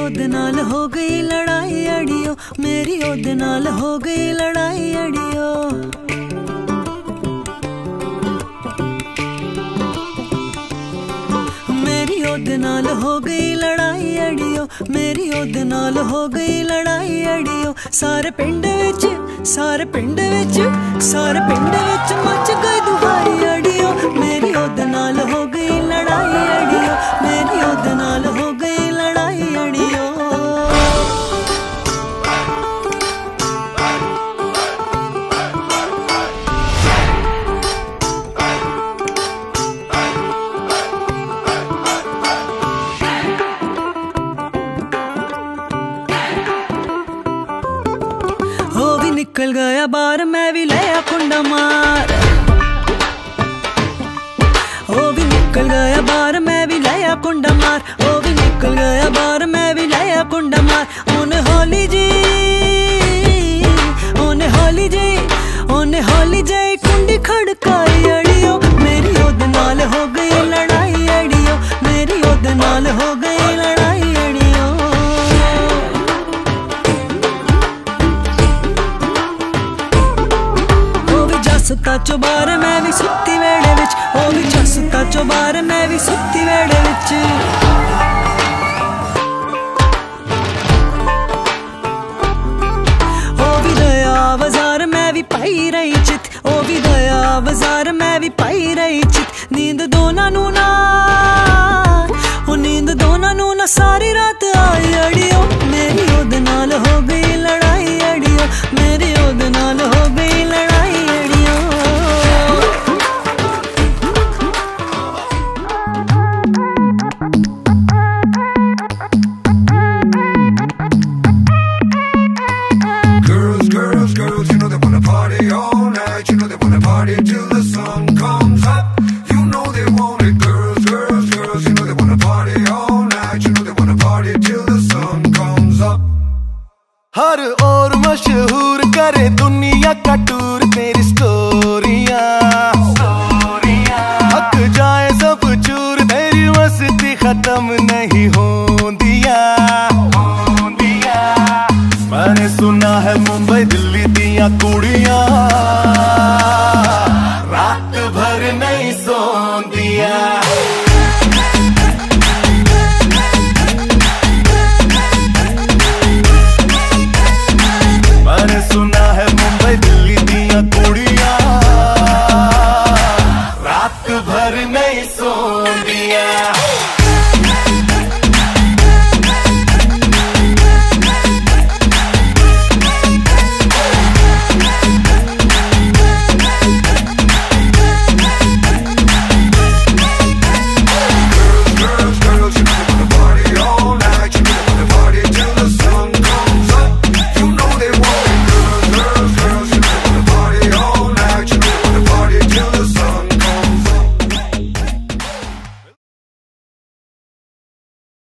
ओदे नाल हो गई लड़ाई अड़ियो, मेरी ओदे नाल हो गई लड़ाई अड़ियो। मेरी ओदे नाल हो गई लड़ाई अड़ियो, मेरी ओदे नाल हो गई लड़ाई अड़ियो। सारे पिंड विच सारे पिंड विच सारे पिंड विच मच गई दुहाई अड़ियो, मेरी ओदे नाल हो गई लड़ाई अड़ियो, मेरी ओदे नाल हो गई लड़ाई अड़ियो। हो भी निकल गया बाहर, मैं भी लिया कुंडा मार। हो भी निकल गया बाहर, मैं भी लिया कुंडा मार। हो भी निकल गया बाहर, मैं भी लिया कुंडा मार। ओने होली जी ओने होली जी ओने होली जी कुंडी खड़काई अड़ियो, मेरी ओदे नाल हो गई लड़ाई अड़ियो, मेरी ओदे नाल हो गई लड़ाई अड़ियो। सुता चो बार मैं भी सुती वेड़े विच, ओ भी सुता चो बार मैं भी सुती वेड़े विच। ओ भी दया बाजार मैं भी पाई रही चित, ओ भी दया बाजार मैं भी पाई रही चित। नींद दोना नू ना ओ नींद दोना नू ना सारी रात आई अड़ियो, मेरी ओदे नाल हो गई लड़ाई अड़ियो, मेरी ओदे नाल हो गई लड़ाई अड़ियो। Till the sun comes up, you know they want it. Girls, girls, girls, you know they wanna party all night. You know they wanna party till the sun comes up. हर और मशहूर करे दुनिया का टूर तेरी स्टोरियां, हक जाए सब चूर, तेरी मस्ती खत्म नहीं होंदिया। मैंने सुना है मुंबई दिल्ली दियां कुड़ियां